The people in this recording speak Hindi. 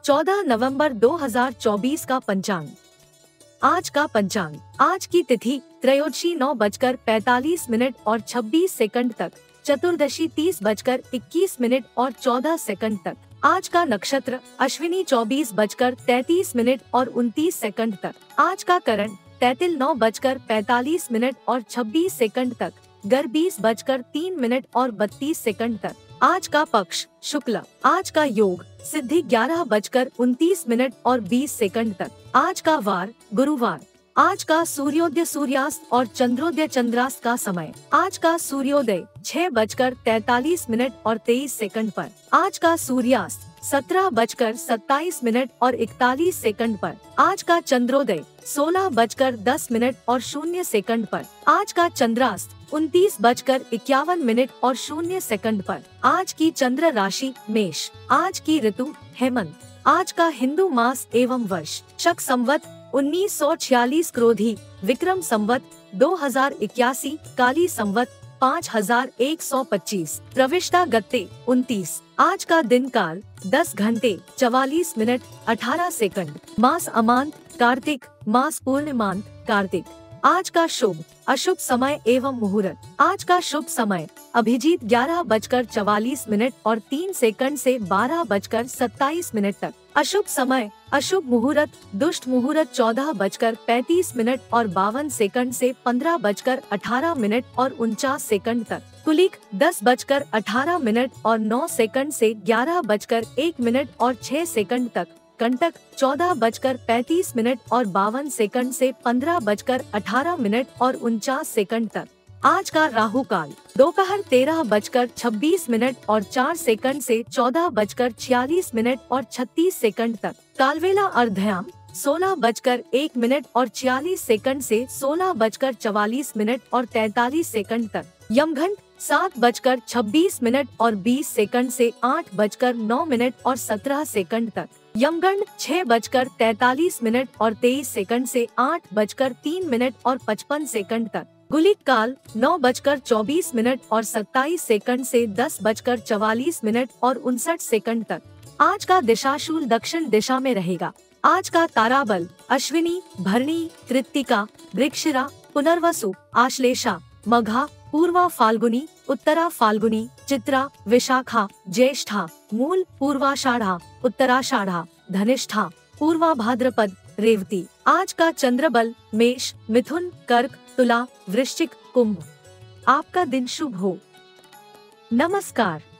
14 नवंबर 2024 का पंचांग। आज का पंचांग। आज की तिथि त्रयोदशी 9:45 और 26 तक, चतुर्दशी 30:21 और 14 तक। आज का नक्षत्र अश्विनी 24:33 और 29 तक। आज का करण तैतिल 9:45 और 26 तक, गर 20:03 और 32 तक। आज का पक्ष शुक्ल। आज का योग सिद्धि 11:29 और 20 तक। आज का वार गुरुवार। आज का सूर्योदय सूर्यास्त और चंद्रोदय चंद्रास्त का समय। आज का सूर्योदय 6:43 और 23 पर। आज का सूर्यास्त 17:27 और 41 पर। आज का चंद्रोदय 16:10 और 0 पर। आज का चंद्रास्त 29:51 और 0 पर। आज की चंद्र राशि मेष। आज की ऋतु हेमंत। आज का हिंदू मास एवं वर्ष शक संवत 1946, क्रोधी विक्रम संवत 2081, काली संवत 5125, प्रविष्टा गत्ते 29। आज का दिन काल 10 घंटे 44 मिनट 18 सेकंड। मास अमांत कार्तिक, मास पूर्णिमांत कार्तिक। आज का शुभ अशुभ समय एवं मुहूर्त। आज का शुभ समय अभिजीत 11:44 और 3 से 12:27 तक। अशुभ समय अशुभ मुहूर्त दुष्ट मुहूर्त 14:35 और 52 से 15:18 और 49 तक। कुलिक 10:18 और 9 से 11:01 और 6 तक। कंटक 14:35 और 52 से 15:18 और 49 तक। आज का राहु काल दोपहर 13:26 और 4 से 14:46 और 36 तक। कालवेला अर्धयाम 16:01 और 46 से 16:44 और 43 तक। यमघंट 7:26 और 20 से 8:09 और 17 तक। यमगंड 6:43 और 23 से 8:03 और 55 तक। गुलिक काल 9:24 और 27 से 10:44 और 59 तक। आज का दिशाशूल दक्षिण दिशा में रहेगा। आज का ताराबल अश्विनी, भरणी, कृत्तिका, वृक्षिरा, पुनर्वसु, आश्लेषा, मघा, पूर्वा फाल्गुनी, उत्तरा फाल्गुनी, चित्रा, विशाखा, ज्येष्ठा, मूल, पूर्वाषाढ़ा, उत्तराषाढ़ा, धनिष्ठा, पूर्वा भाद्रपद, रेवती। आज का चंद्रबल मेष, मिथुन, कर्क, तुला, वृश्चिक, कुंभ। आपका दिन शुभ हो। नमस्कार।